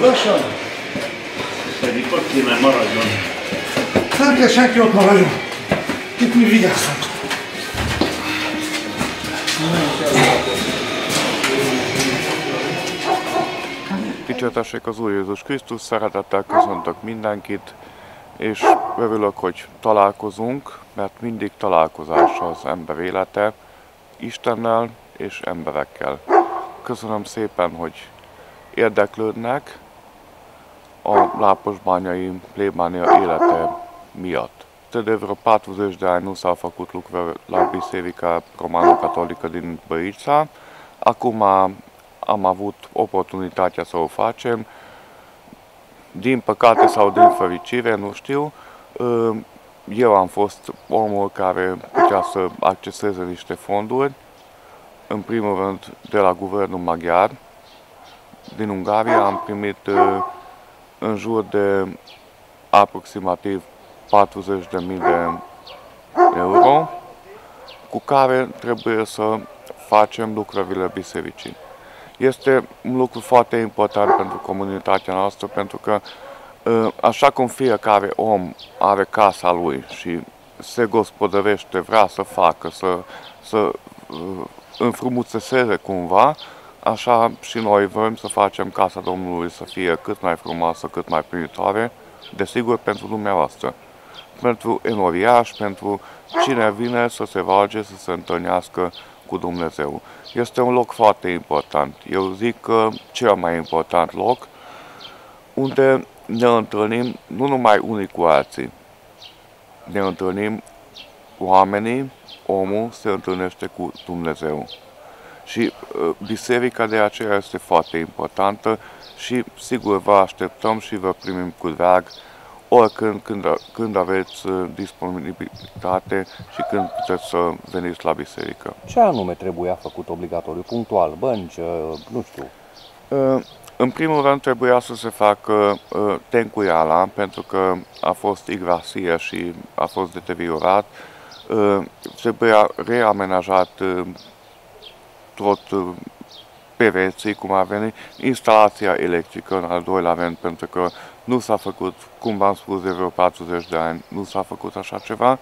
Lassan! Pedig ott kéne maradjon. Nem kell senki, ott maradjon. Itt mi vigyázzunk. Dicsértessék az Úr Jézus Krisztus, szeretettel köszöntök mindenkit, és örülök, hogy találkozunk, mert mindig találkozás az ember élete, Istennel és emberekkel. Köszönöm szépen, hogy érdeklődnek a Láposbányai plébánia élete miatt. Te v 40 de ani nu s-a făcut lucruri la Biserica Romano-Catolică din Băița. Acum am avut oportunitatea să o facem. Din păcate sau din fericire, nu știu, eu am fost omul care putea să acceseze niște fonduri, în primul rând de la guvernul maghiar. Din Ungaria am primit în jur de aproximativ 40.000 de euro, cu care trebuie să facem lucrările bisericii. Este un lucru foarte important pentru comunitatea noastră, pentru că așa cum fiecare om are casa lui și se gospodărește, vrea să facă, să înfrumusețeze cumva, așa și noi vrem să facem casa Domnului să fie cât mai frumoasă, cât mai primitoare, desigur pentru dumneavoastră, pentru enoriași, pentru cine vine să se roage, să se întâlnească cu Dumnezeu. Este un loc foarte important. Eu zic că cel mai important loc unde ne întâlnim nu numai unii cu alții. Ne întâlnim oamenii, omul se întâlnește cu Dumnezeu. Și biserica de aceea este foarte importantă și sigur vă așteptăm și vă primim cu drag oricând când aveți disponibilitate și când puteți să veniți la biserică. Ce anume trebuia făcut obligatoriu, punctual, bănci, nu știu? În primul rând trebuia să se facă tencuiala, pentru că a fost igrasie și a fost deteriorat. Trebuia reamenajat tot pereții, cum a venit, instalația electrică în al doilea rând, pentru că nu s-a făcut, cum v-am spus, de vreo 40 de ani, nu s-a făcut așa ceva.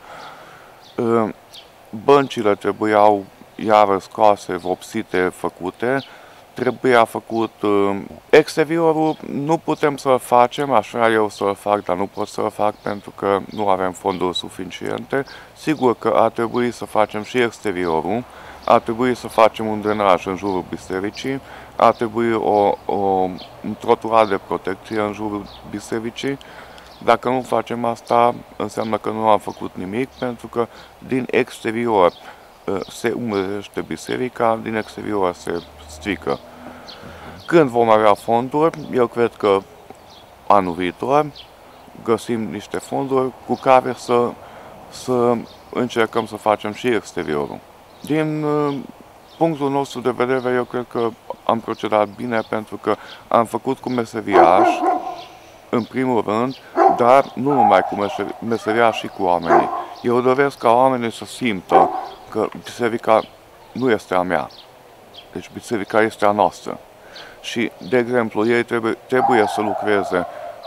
Băncile trebuiau iară scoase, vopsite, făcute. Trebuia făcut exteriorul, nu putem să-l facem, aș vrea eu să-l fac, dar nu pot să-l fac pentru că nu avem fonduri suficiente. Sigur că ar trebui să facem și exteriorul, ar trebui să facem un drenaj în jurul bisericii, ar trebui un trotuar de protecție în jurul bisericii. Dacă nu facem asta, înseamnă că nu am făcut nimic, pentru că din exterior se umezește biserica, din exterior se strică. Când vom avea fonduri, eu cred că anul viitor găsim niște fonduri cu care să încercăm să facem și exteriorul. Din punctul nostru de vedere, eu cred că am procedat bine pentru că am făcut cu meseriași, în primul rând, dar nu numai cu meseriași și cu oamenii. Eu doresc ca oamenii să simtă că biserica nu este a mea, deci biserica este a noastră. Și, de exemplu, ei trebuie să lucreze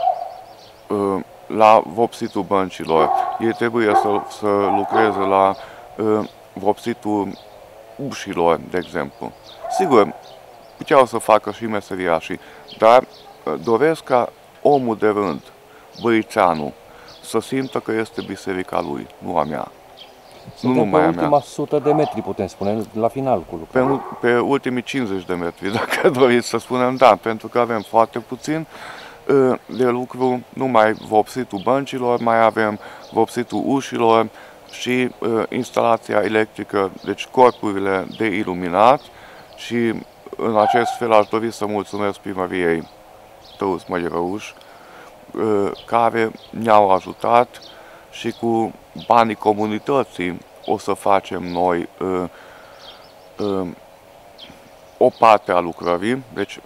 la vopsitul băncilor, ei trebuie să lucreze la vopsitul ușilor, de exemplu. Sigur, puteau să facă și meseriașii, dar doresc ca omul de rând, băițeanul, să simtă că este biserica lui, nu a mea. Suntem pe ultima 100 de metri, putem spune, la final cu lucrul. Pe ultimii 50 de metri, dacă doriți să spunem, da, pentru că avem foarte puțin de lucru, numai vopsitul băncilor, mai avem vopsitul ușilor și instalația electrică, deci corpurile de iluminat, și în acest fel aș dori să mulțumesc primăriei Tăuți Măierăuș, care ne-au ajutat și cu banii comunității o să facem noi o parte a lucrării, deci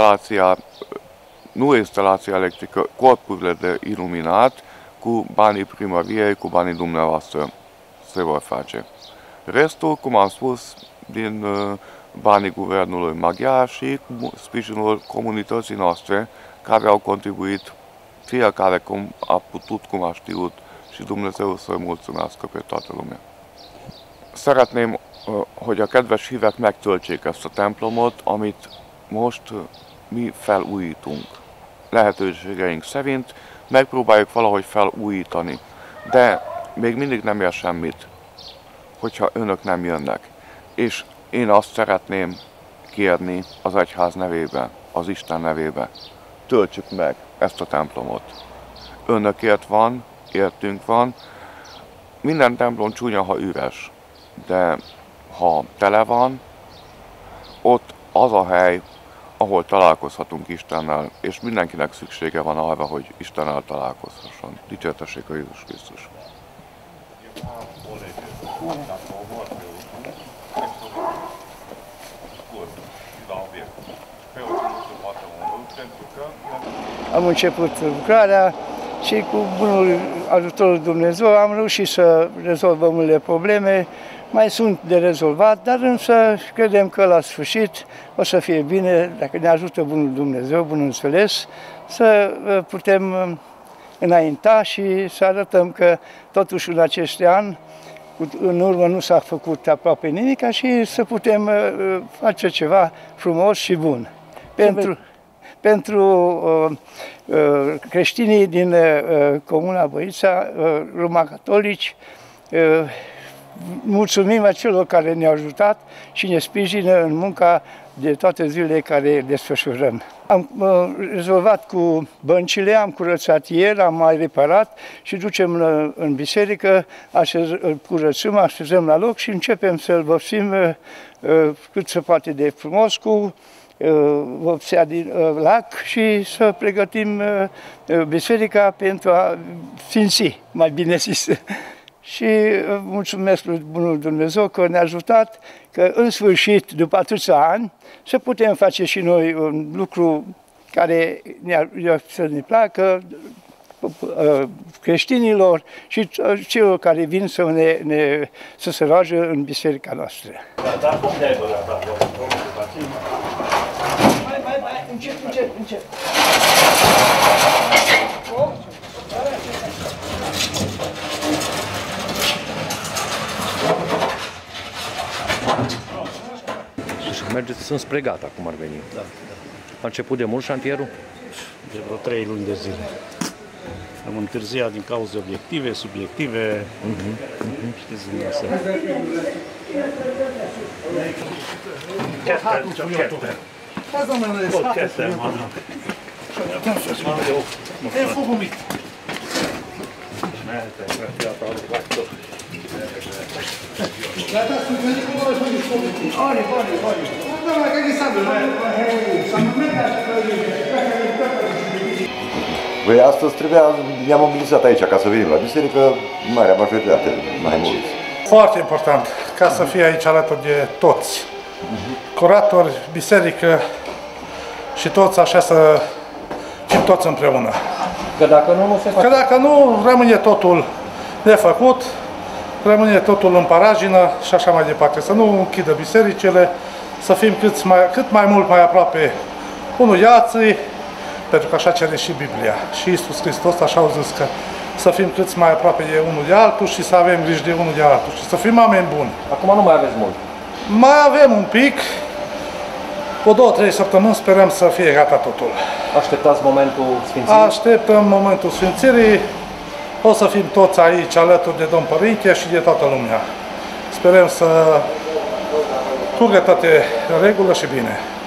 nu instalația electrică, corpurile de iluminat, cu banii primăriei, cu banii dumneavoastră se vor face. Restul, cum am spus, din banii guvernului maghiar și cu sprijinul comunității noastre care au contribuit, fiecare cum a putut, cum a știut și Dumnezeu să-i mulțumească pe toată lumea. Szeretném, hogy a kedves hívek megtöltsék ezt a templomot, amit most mi felújítunk. Lehetőségeink szerint megpróbáljuk valahogy felújítani, de még mindig nem ér semmit, hogyha önök nem jönnek. És én azt szeretném kérni az egyház nevébe, az Isten nevébe. Töltsük meg ezt a templomot. Önökért van, értünk van. Minden templom csúnya, ha üres, de ha tele van, ott az a hely, ahol találkozhatunk Istennel, és mindenkinek szüksége van arra, hogy Istennel találkozhasson. Dicsértessék a Jézus Krisztus! Am început lucrarea și cu bunul ajutorul Dumnezeu am reușit să rezolvăm unele probleme. Mai sunt de rezolvat, dar însă credem că la sfârșit o să fie bine, dacă ne ajută bunul Dumnezeu, bunul înțeles, să putem înainta și să arătăm că totuși în acești ani, în urmă nu s-a făcut aproape nimic și să putem face ceva frumos și bun. Pentru creștinii din Comuna Băița, romano-catolici, mulțumim celor care ne-au ajutat și ne sprijină în munca de toate zilele care desfășurăm. Am rezolvat cu băncile, am curățat ieri, am mai reparat și ducem în biserică, curățăm, așezăm la loc și începem să-l vopsim cât se poate de frumos cu vopsea din lac și să pregătim biserica pentru a sfinți, mai bine zis. Și mulțumesc lui bunul Dumnezeu că ne-a ajutat, că în sfârșit, după atâția ani, să putem face și noi un lucru care să ne placă creștinilor și celor care vin să se roage în biserica noastră. Încep. Sunt spre gata, cum ar veni. Da. A început de mult șantierul? De vreo 3 luni de zile. Am întârziat din cauze obiective, subiective. Știți dumneavoastră. E focul mic. Păi astăzi ne-am mobilizat aici ca să venim la biserică, marea majoritate, mai mulți. Foarte important, ca să fie aici alături de toți. Curatori, biserică și toți așa să fim toți împreună. Că dacă nu, nu se face. Că dacă nu, rămâne totul nefăcut, rămâne totul în paragină și așa mai departe. Să nu închidă bisericile, să fim cât mai mult mai aproape unul de alții, pentru că așa cere și Biblia. Și Iisus Hristos așa au zis că să fim cât mai aproape de unul de altul și să avem grijă de unul de altul și să fim oameni buni. Acum nu mai aveți mult. Mai avem un pic, cu 2-3 săptămâni sperăm să fie gata totul. Așteptați momentul Sfințirii? Așteptăm momentul Sfințirii. O să fim toți aici alături de Domn Părinte și de toată lumea. Sperăm să curgă toate în regulă și bine.